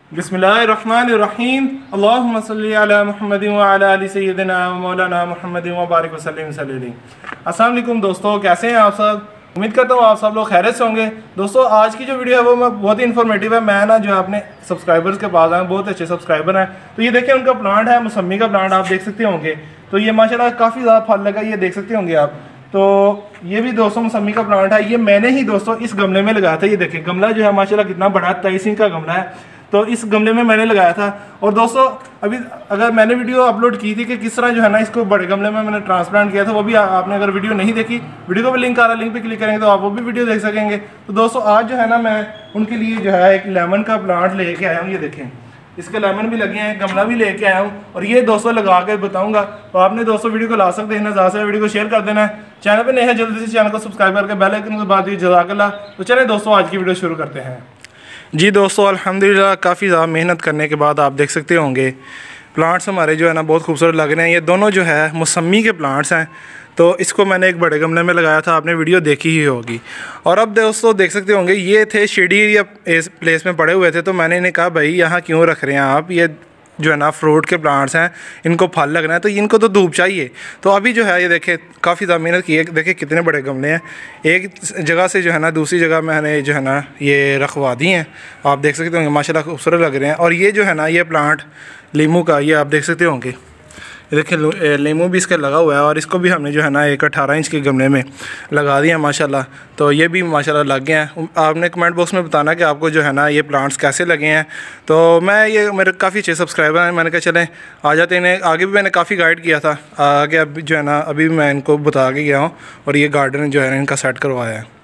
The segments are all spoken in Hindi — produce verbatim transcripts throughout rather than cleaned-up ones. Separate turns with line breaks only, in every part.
बिस्मिल्लाहिर्रहमानिर्रहीम अल्लाहुम्मा सल्ली अला मुहम्मदिन व अला आलि सय्यिदिना व मौलाना मुहम्मदिन व बारिक वसल्लिम सल्लल्लाहु। अस्सलाम वालेकुम दोस्तों, कैसे हैं आप सब? उम्मीद करता हूँ आप सब लोग खैरियत से होंगे। दोस्तों आज की जो वीडियो है वो मैं बहुत ही इन्फॉर्मेटिव है। मैं ना जो है अपने सब्सक्राइबर्स के पास आया, बहुत अच्छे सब्सक्राइबर हैं। तो ये देखिए उनका प्लांट है, मौसमी का प्लांट, आप देख सकते होंगे। तो ये माशाल्लाह काफ़ी ज़्यादा फल लगा, ये देख सकते होंगे आप। तो ये भी दोस्तों मौसमी का प्लांट है। ये मैंने ही दोस्तों इस गमले में लगाया था। ये देखिए गमला जो है माशाल्लाह कितना बड़ा तेईस इंच का गमला है। तो इस गमले में मैंने लगाया था। और दोस्तों अभी अगर मैंने वीडियो अपलोड की थी कि किस तरह जो है ना इसको बड़े गमले में मैंने ट्रांसप्लांट किया था, वो भी आपने अगर वीडियो नहीं देखी, वीडियो को भी लिंक आ रहा है, लिंक पे क्लिक करेंगे तो आप वो भी वीडियो देख सकेंगे। तो दोस्तों आज जो है ना मैं उनके लिए जो है एक लेमन का प्लांट लेके आया हूँ। ये देखें इसके लेमन भी लगे हैं, गमला भी लेके आया हूँ और ये दोस्तों लगा के बताऊंगा। तो आपने दोस्तों वीडियो को ला सकते हैं ना, ज़्यादा से वीडियो को शेयर कर देना है। चैनल पे नए हैं जल्दी से चैनल को सब्सक्राइब करके बेल आइकन को दबा दीजिए। जज़ाकल्लाह। तो चलिए दोस्तों आज की वीडियो शुरू करते हैं। जी दोस्तों अल्हम्दुलिल्लाह काफ़ी ज़्यादा मेहनत करने के बाद आप देख सकते होंगे प्लांट्स हमारे जो है ना बहुत खूबसूरत लग रहे हैं। ये दोनों जो है मौसमी के प्लांट्स हैं। तो इसको मैंने एक बड़े गमले में लगाया था, आपने वीडियो देखी ही होगी। और अब दोस्तों देख सकते होंगे ये थे शेडी एरिया प्लेस में पड़े हुए थे। तो मैंने इन्हें कहा भाई यहाँ क्यों रख रहे हैं आप, ये जो है ना फ्रूट के प्लांट्स हैं, इनको फल लगना है तो इनको तो धूप चाहिए। तो अभी जो है ये देखें काफ़ी ज़्यादा मेहनत की है। देखें कितने बड़े गमले हैं, एक जगह से जो है ना दूसरी जगह मैंने जो है ना ये रखवा दी हैं। आप देख सकते होंगे माशाल्लाह खूबसूरत लग रहे हैं। और ये जो है ना ये प्लांट लीमू का, ये आप देख सकते होंगे, ये देखें लीमू भी इसका लगा हुआ है। और इसको भी हमने जो है ना एक अठारह इंच के गमले में लगा दिया माशाल्लाह। तो ये भी माशाल्लाह लग गए हैं। आपने कमेंट बॉक्स में बताना कि आपको जो है ना ये प्लांट्स कैसे लगे हैं। तो मैं ये मेरे काफ़ी अच्छे सब्सक्राइबर हैं, मैंने कहा चलें आ जाते हैं। आगे भी मैंने काफ़ी गाइड किया था, आगे अब जो है ना अभी मैं इनको बता के गया हूँ और ये गार्डन जो है ना इनका सेट करवाया है।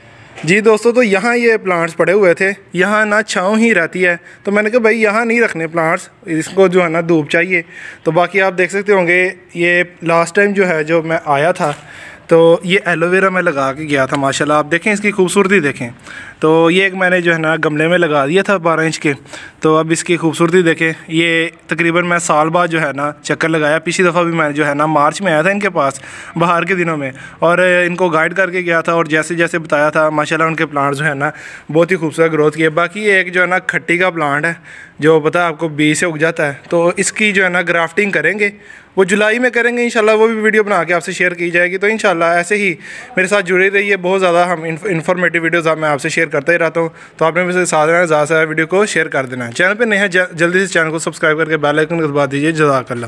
जी दोस्तों तो यहाँ ये प्लांट्स पड़े हुए थे, यहाँ ना छाँव ही रहती है। तो मैंने कहा भाई यहाँ नहीं रखने प्लांट्स, इसको जो है ना धूप चाहिए। तो बाकी आप देख सकते होंगे ये लास्ट टाइम जो है जो मैं आया था तो ये एलोवेरा में लगा के गया था माशाल्लाह। आप देखें इसकी खूबसूरती देखें। तो ये एक मैंने जो है ना गमले में लगा दिया था बारह इंच के। तो अब इसकी खूबसूरती देखें। ये तकरीबन मैं साल बाद जो है ना चक्कर लगाया। पिछली दफ़ा भी मैं जो है ना मार्च में आया था इनके पास बाहर के दिनों में और इनको गाइड करके गया था। और जैसे जैसे बताया था माशाल्लाह उनके प्लांट जो है ना बहुत ही खूबसूरत ग्रोथ किए। बाकी एक जो है ना खट्टी का प्लांट है जो पता है आपको बीज से उग जाता है। तो इसकी जो है ना ग्राफ्टिंग करेंगे, वो जुलाई में करेंगे इंशाल्लाह। वो भी वीडियो बना के आपसे शेयर की जाएगी। तो इंशाल्लाह ऐसे ही मेरे साथ जुड़े रहिए। बहुत ज़्यादा हम इन्फॉर्मेटिव वीडियोज़ मैं आपसे शेयर करता ही रहता हूँ। तो आपने मेरे साथ रहना, ज़्यादा से ज़्यादा वीडियो को शेयर कर देना है। चैनल पे नए हैं जल्दी से चैनल को सब्सक्राइब करके बेल आइकन को दबा दीजिए। जज़ाकल्लाह।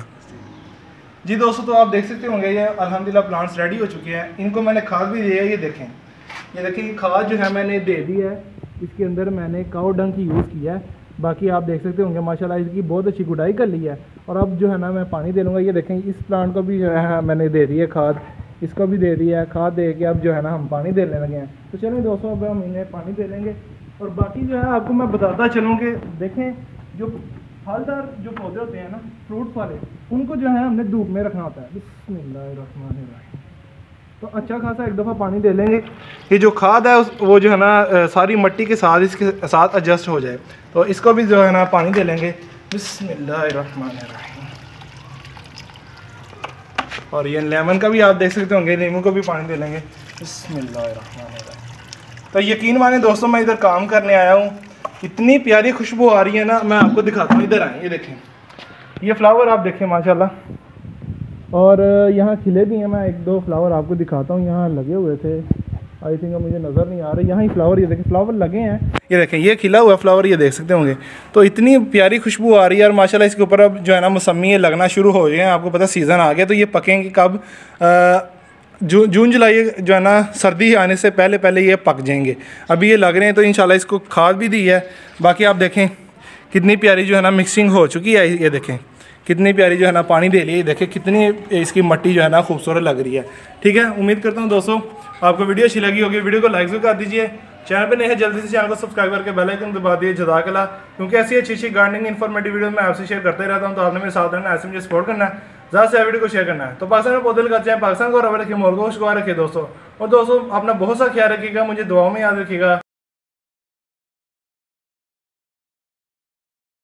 जी दोस्तों तो आप देख सकते होंगे ये अल्हम्दुलिल्लाह प्लांट्स रेडी हो चुके हैं। इनको मैंने खाद भी दी है, ये देखें, ये देखें खाद जो है मैंने दे दी है। इसके अंदर मैंने काऊ डंग की यूज़ किया है। बाकी आप देख सकते होंगे माशाल्लाह इसकी बहुत अच्छी गुडाई कर ली है। और अब जो है ना मैं पानी दे लूँगा। ये देखें इस प्लांट को भी जो है मैंने दे दी है खाद, इसको भी दे दी है खाद दे के अब जो है ना हम पानी देने लगे हैं। तो चलिए दोस्तों अब हम इन्हें पानी दे लेंगे। और बाकी जो है आपको मैं बताता चलूँ कि देखें जो फलदार जो पौधे होते हैं ना फ्रूट वाले, उनको जो है हमने धूप में रखना होता है। बिस्मिल्लाहिर्रहमानिर्रहीम। तो अच्छा खासा एक दफ़ा पानी दे लेंगे। ये जो खाद है उस वो जो है ना सारी मिट्टी के साथ इसके साथ एडजस्ट हो जाए। तो इसको भी जो है ना पानी दे लेंगे। बिस्मिल्लाहिर्रहमानिर्रहीम। और ये लेमन का भी आप देख सकते होंगे, नींबू को भी पानी दे लेंगे। बिस्मिल्लाहिर्रहमानिर्रहीम। तो यकीन माने दोस्तों मैं इधर काम करने आया हूँ, इतनी प्यारी खुशबू आ रही है ना, मैं आपको दिखाता हूँ। इधर आए, ये देखें ये फ्लावर आप देखें माशाल्लाह। और यहाँ खिले भी हैं, मैं एक दो फ्लावर आपको दिखाता हूँ। यहाँ लगे हुए थे, आई थिंक मुझे नज़र नहीं आ रहे। यहाँ ही फ्लावर, ये देखें फ्लावर लगे हैं, ये देखें ये खिला हुआ फ्लावर, ये देख सकते होंगे। तो इतनी प्यारी खुशबू आ रही है और माशाल्लाह इसके ऊपर अब जो है ना मौसमी लगना शुरू हो गए हैं। आपको पता सीज़न आ गया। तो ये पकेंगे कब, जून जून जुलाई जो है ना सर्दी आने से पहले पहले ये पक जाएंगे। अभी ये लग रहे हैं तो इंशाल्लाह इसको खाद भी दी है। बाकी आप देखें कितनी प्यारी जो है ना मिक्सिंग हो चुकी है। ये देखें कितनी प्यारी जो है ना पानी दे लिया। देखें कितनी इसकी मिट्टी जो है ना खूबसूरत लग रही है। ठीक है, उम्मीद करता हूँ दोस्तों आपको वीडियो अच्छी लगी होगी। वीडियो को लाइक भी कर दीजिए। चैनल पे नए हैं जल्दी से चैनल को सब्सक्राइब करके बेल आइकन दबा दिए। जज़ाकल्लाह। क्योंकि ऐसी अच्छी अच्छी गार्डनिंग इन्फॉर्मेटिव वीडियो मैं आपसे शेयर करते रहता हूँ। तो आपने मेरे साथ रहना, ऐसे मुझे सपोर्ट करना है, ज़्यादा से वीडियो को शेयर करना है। तो पाकिस्तान में पौधे लगाते हैं, पाकिस्तान को रवा रखिए, मुल्क को खुशगवार रखिए दोस्तों। और दोस्तों अपना बहुत सा ख्याल रखिएगा, मुझे दुआओं में याद रखिएगा।